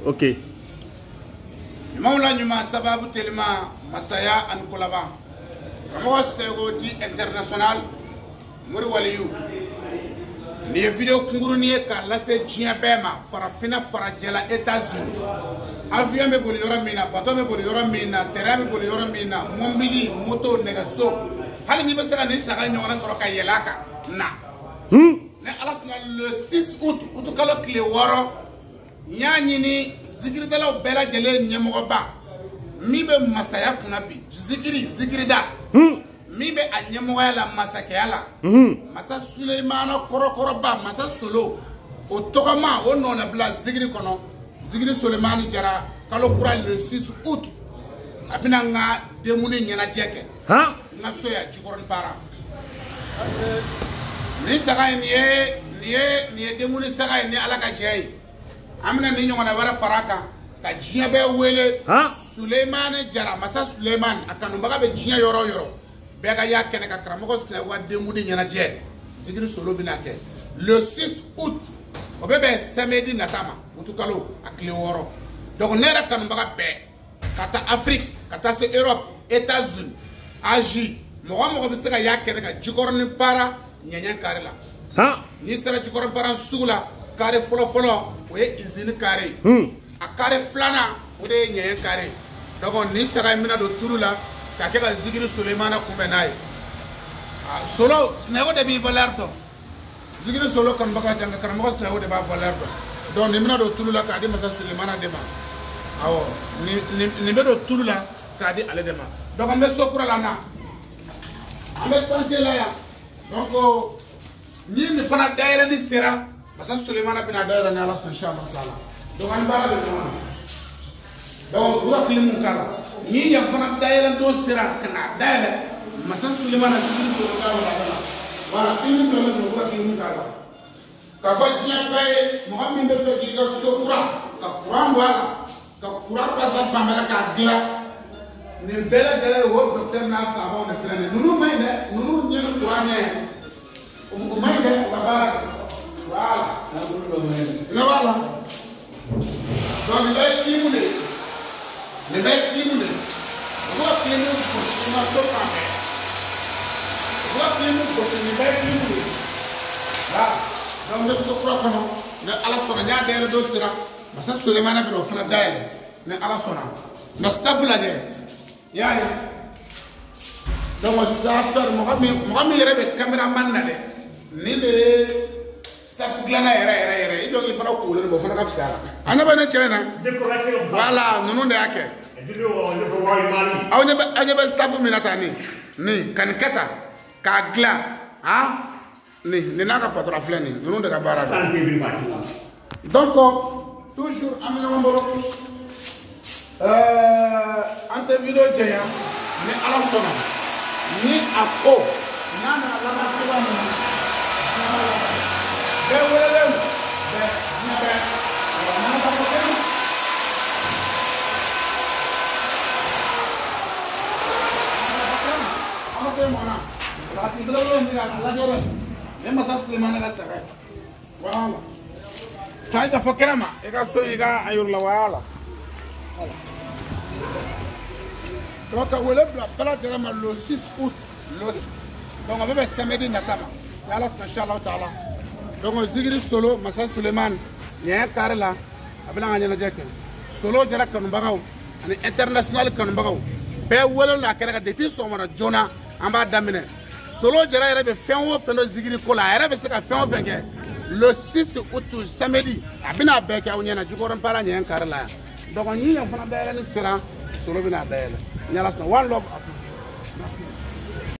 Ok. Maula nyuma sababu telema masaya an kulaba. Ramoste goti international muri waliyu. Ni video kunguru ni ka lase jia bema farafina farajela États-Unis. Avion me boli yoro mina, bateau me boli yoro mina, terrain me boli yoro mina, mombili, moto negaso. Hali ni besaka ni saka nyona soroka yelaka. Na. Ne alas na le 6 août, utukalo kile woro. Nyani ni zikiri dala bela jele nyemoba. Mibe masaya kunabi. Zikiri da. Mibe anyemoya la masake ala. Masa Suleimana koro ba masa solo. O tokama o nona bla zikiri kono. Zikiri Suleimani jara kalo kura le 6 août. Abina nga demuni nyana jeke. Ha? Nga soya jikoron para. Ni saka niye demuni saka ni ala ka jey. Amina ni nyongona wara faraka ka jiya be wele Suleimani jara masa Suleiman akanumbaga be jiya yoro bega ya kene ka kramoko sna wa demudi nyana je zikiri solo binake le 6 août obebe samedi natama utukalo akle woro donc nera kanumbaga be kata Afrique kata se Europe États-Unis Asie mo be sega ya kene ka jikorni para nyanya karela ni sera jikorni para sugula kare folo oye izini kare a kare flana ode nyen kare donc ni saka mina do turula ka ke ka zikiri Suleimana kumbenai solo snego de bi valeur to zikiri solo kan baka janga karamo snego de ba valeur to donc ni mina do turula ka di masa Suleimana de ma awo ni be do turula ka di ale de ma donc ambe sokura la na ambe santé la ya donc ni fana daire ni sera masa Suleimana bin adara ni Allah inshallah taala donc an ba de ma donc wa film kala ni ya fana daire do sera kana daire masa Suleimana bin adara wala film do no wa film kala ka fa jia bay Muhammad be fe diga sokura ka Quran wala ka Quran pasa famela ka gla ni bela dele wo docteur na savon de frene nunu may de nunu nyel Quran ne o may de baba voilà. Donc les belles climounes, on voit climounes pour se masser par terre. On voit climounes pour se mettre climounes. Là, donc le sofra comme on, le alasona, il y a des dossiers là. Mais ça c'est le manab de l'offre d'aide. Le alasona, le staff là derrière. Il y a. Donc ça fait, moi je rêve caméraman là derrière. Ni le staff glana ere ido ngi fara ko le bo fara ka fsara ana bana chena décoration voilà nunu de yake dido le roy mali awnya be staff minata ni kan kata ka gla ni naka patra flani nunu de ka bara santé bi mali donc toujours amina mboro ante video jeya ni ala sona ni ako nana la tiba ni donc zikiri solo masa Suleiman nya karla abina nya na jeke solo jara kan bagaw ani international kan bagaw be wala la kera depuis somara jona amba damine solo jara yere be fenwo fendo zikiri kola yere be se ka fenwo fenge le 6 août samedi abina be ka nya na jugoran para nya karla donc ni nya fana daela ni sera solo bina daela nya la one love